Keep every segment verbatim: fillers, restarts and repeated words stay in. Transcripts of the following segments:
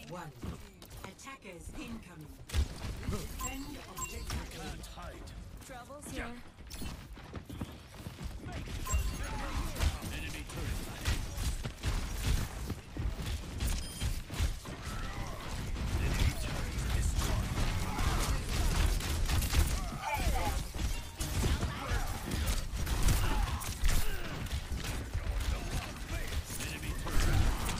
one. Attackers incoming. Defend objective. Can't hide. Troubles here. Enemy turret ahead. Enemy turret destroyed. Enemy turret.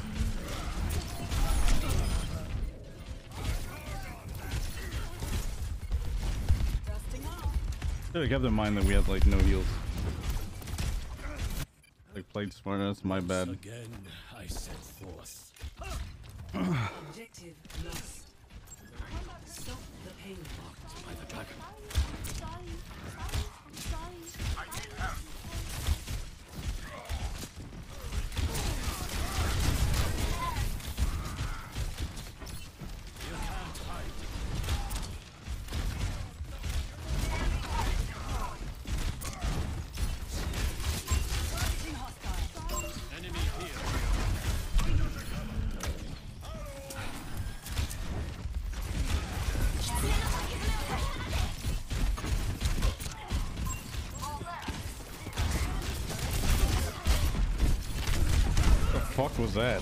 Dusting off. Should have kept in mind that we had like no heals. Like played smart. That's my bad. Again, I set forth. Objective lost. Stop the pain. By the dragon. Sorry. Sorry. You can't hide. Enemy here. The fuck was that?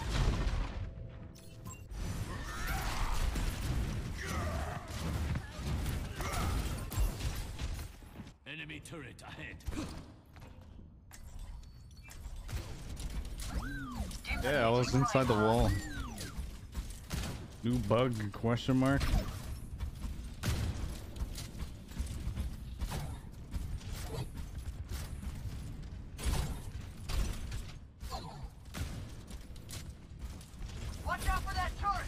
Enemy turret ahead. Yeah, I was inside the wall. New bug? Question mark. Watch out for that turret!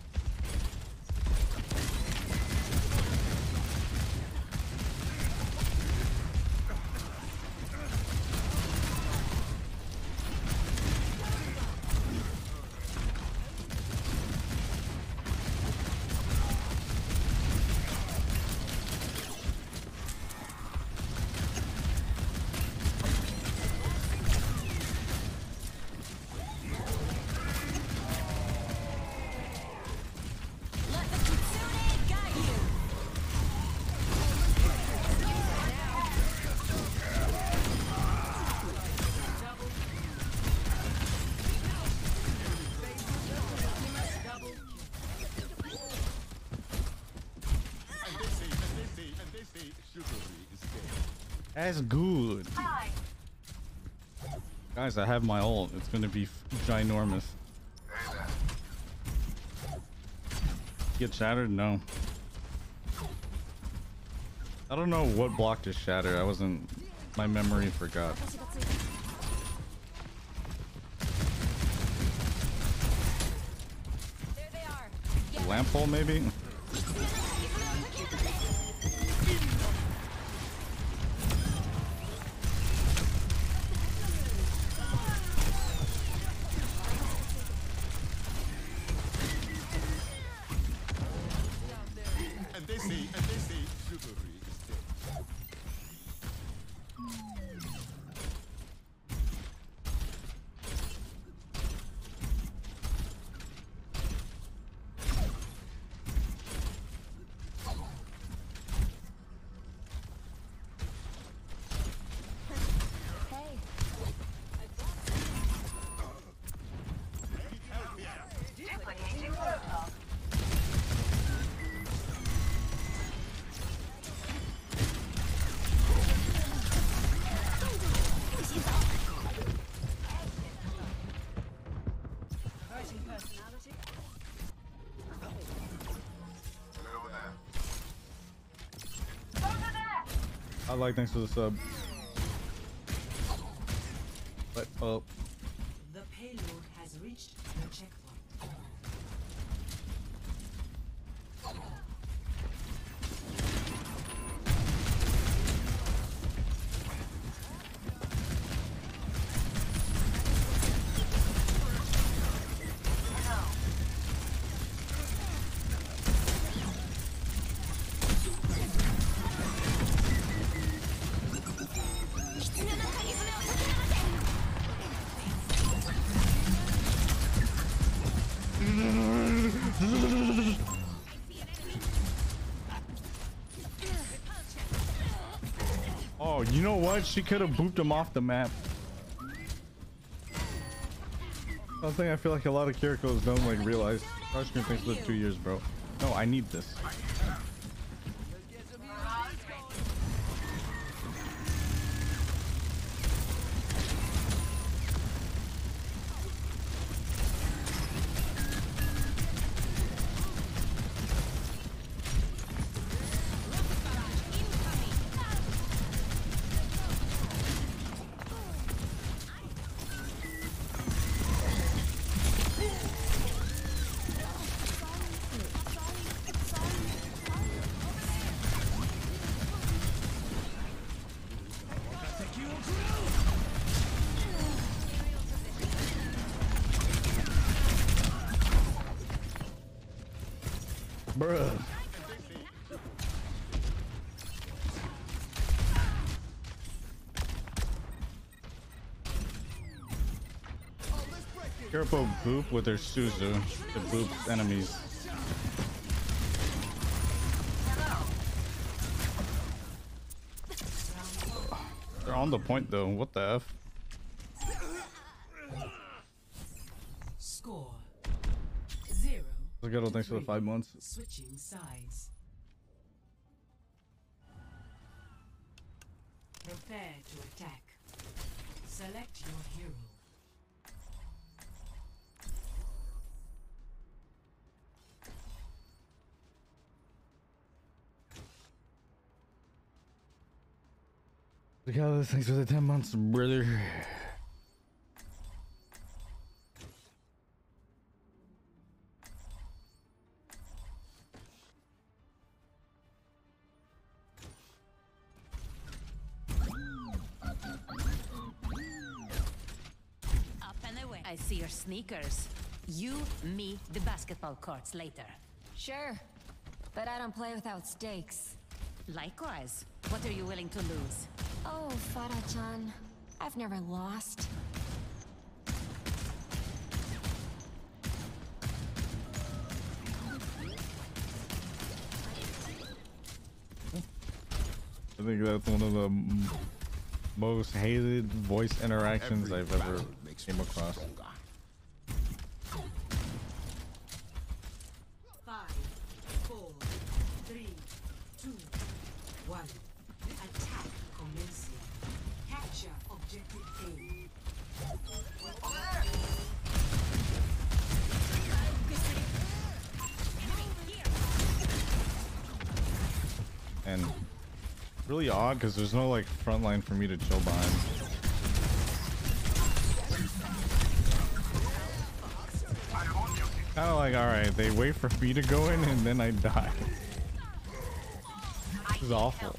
Let the Kitsune guide you. And they say, and they say, and they say, chivalry is dead. That's good. Hi. Guys, I have my ult. It's gonna be f- ginormous. Get shattered? No. I don't know what blocked his shatter. I wasn't. My memory forgot. There they are. Get Lamp hole, maybe? And they say, and they say, chivalry is dead. Hey. Duplicating protocol. Hurting personality. Over there! I like thanks for the sub. But oh, The payload has reached the checkpoint. You know what? She could have booped him off the map. Something I feel like a lot of Kirikos don't like realize. Starscream thinks live two years, bro. No, I need this. Bruh. Kirpo boop with her Suzu to boop enemies. They're on the point though. What the F? Score zero. Legato, thanks for the five months. Switching sides. Prepare to attack. Select your hero. Legato, thanks for the ten months, brother. I see your sneakers. You, me, the basketball courts later. Sure, but I don't play without stakes. Likewise. What are you willing to lose? Oh, Farah-chan, I've never lost. I think that's one of the m most hated voice interactions I've ever came across. Five, four, three, two, one. Attack commencing. Capture objective A. And really odd because there's no like front line for me to chill behind. Kind of like, all right, they wait for me to go in and then I die. This is awful.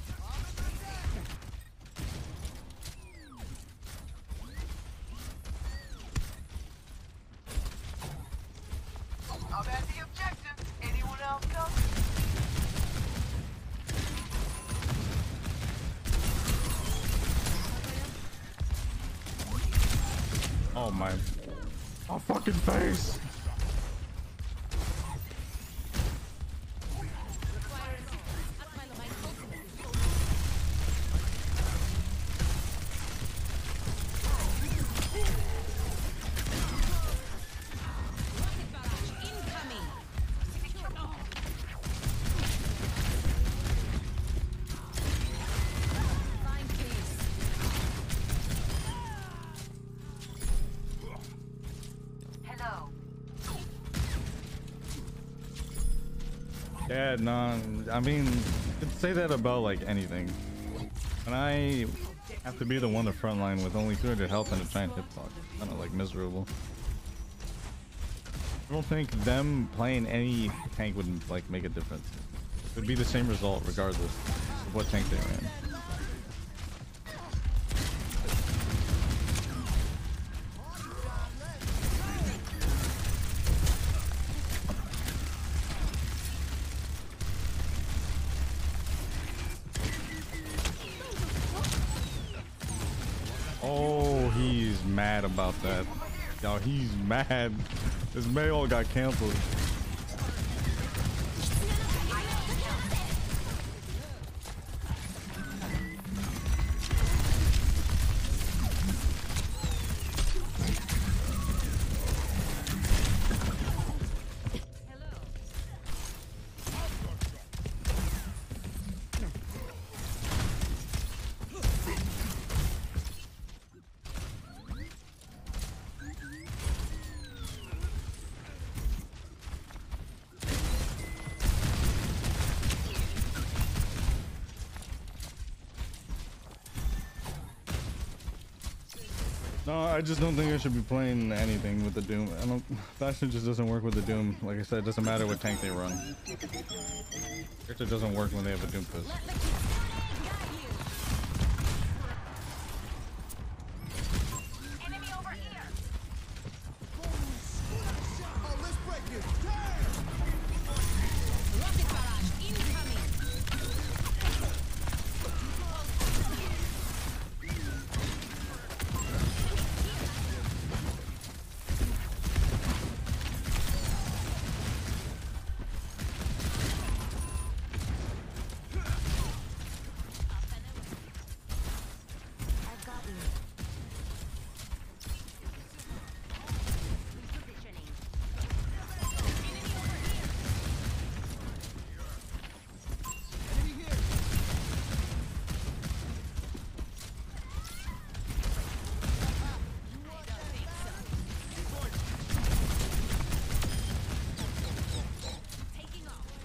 I'm at the objective. Anyone else come? Oh my, my fucking face. Yeah, no, I mean, you could say that about like anything. When I have to be the one to frontline with only two hundred health and a giant hitbox, kind of like miserable. I don't think them playing any tank would like make a difference. It would be the same result regardless of what tank they ran. Oh, he's mad about that. Yo, he's mad. His mail got canceled. No, I just don't think I should be playing anything with the Doom. I don't. Bastion just doesn't work with the Doom. Like I said, it doesn't matter what tank they run. It doesn't work when they have a Doom fist. Enemy over here. Oh, let's break it. Rocket barrage incoming. I've got you. Positioning. Enemy here. Taking off.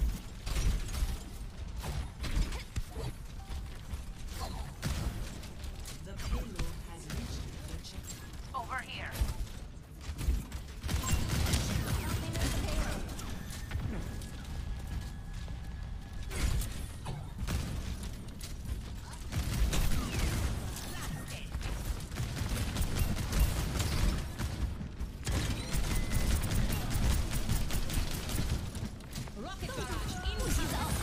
The payload has reached the checkpoint. Over here. Rocket barrage incoming.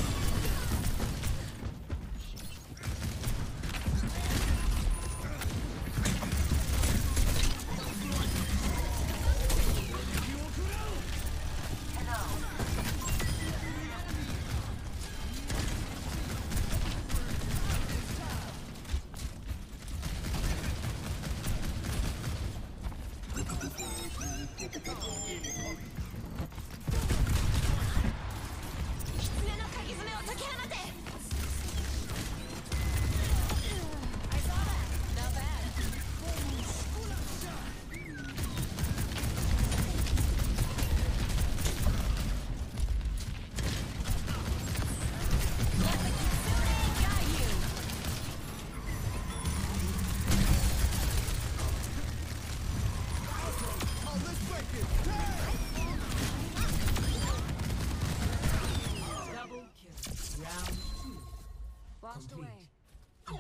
I saw that. Not bad. Got you. Oh, let's break it. Double kill. Round two. Washed Complete. away.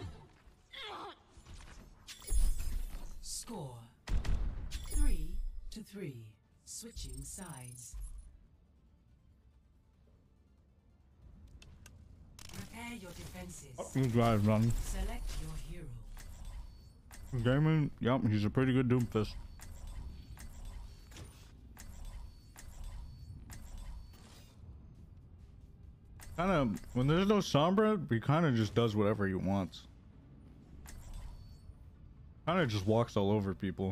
Score three to three. Switching sides. Prepare your defenses. You guys, man. Select your hero. Gaming, yep, he's a pretty good Doom fist. Kind of, when there's no Sombra, he kind of just does whatever he wants. Kind of just walks all over people.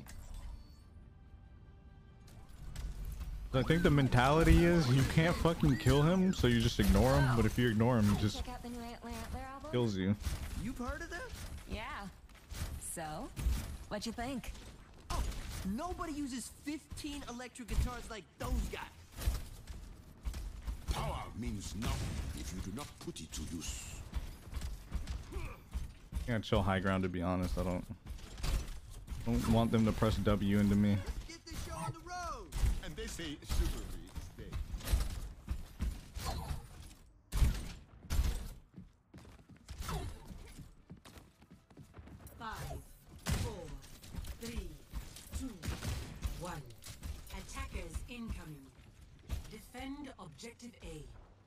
I think the mentality is you can't fucking kill him, so you just ignore him. But if you ignore him, he just Check out the new Antler Antler album. kills you. You've heard of that? Yeah. So, what you think? Oh, nobody uses fifteen electric guitars like those guys. Power means nothing if you do not put it to use. Can't chill high ground, to be honest. I don't don't want them to press W into me. Let's get this show on the road. And they say chivalry is dead. Five, four, three, two, one. Attackers incoming. Defend objective A.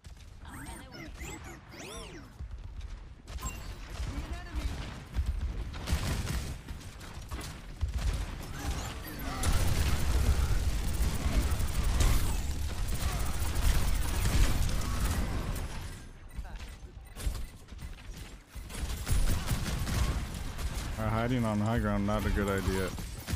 Uh, hiding on high ground, not a good idea.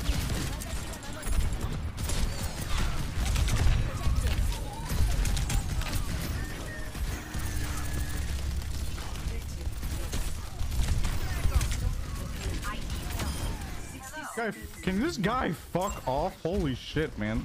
Guy, can this guy fuck off? Holy shit, man.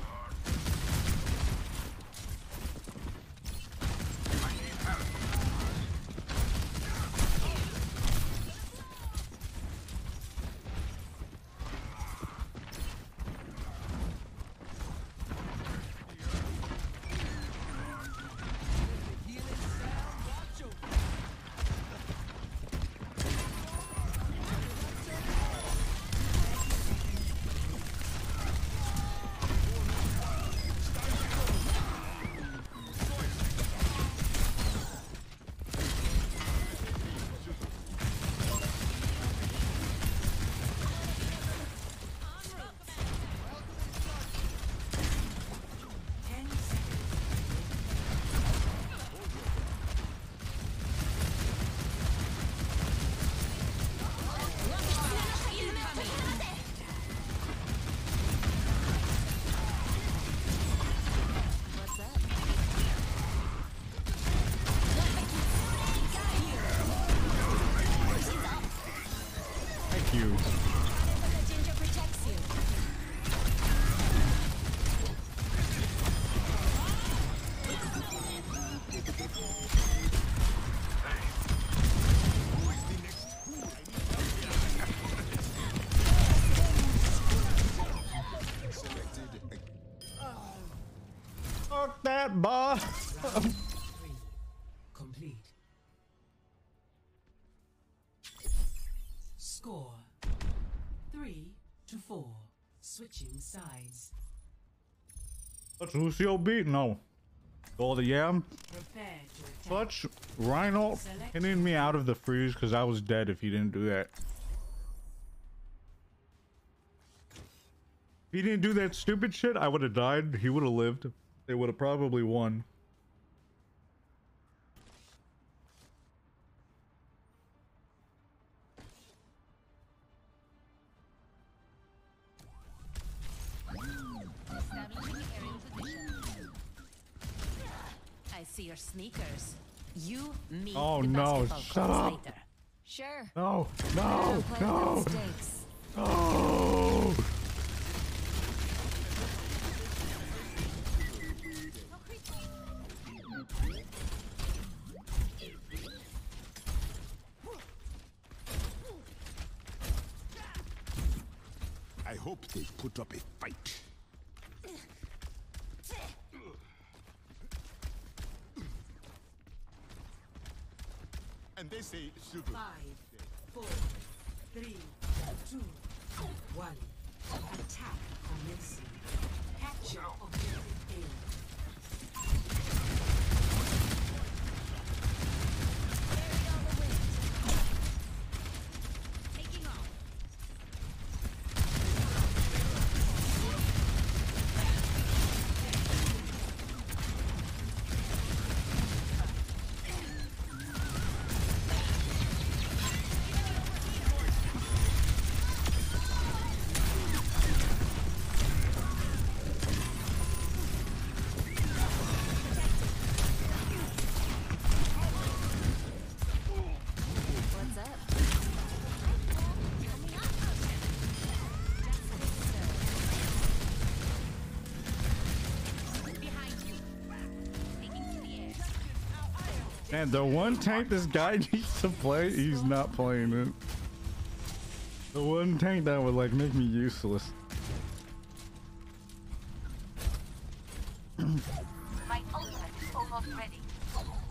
that, boss. Three. Complete. Score. Three to four. Switching sides. Let's Lucio beat? No. Oh, the yam. Prepare to attack. Clutch Rhino hitting me out of the freeze because I was dead if he didn't do that. If he didn't do that stupid shit, I would have died. He would have lived. They would have probably won. Establishing aerial position. I see your sneakers. You, me, Oh, the no, basketball shut courts up. later. Sure. No, But I no, don't play no, without stakes. no. I hope they put up a fight. And they say sugar. Five, four, three, two, one. Attack commencing. Capture objective A. Taking off. What's up? Behind you. Taking to the air. Man, the one tank this guy needs to play, he's not playing it. The one tank that would like make me useless. My ultimate is almost ready.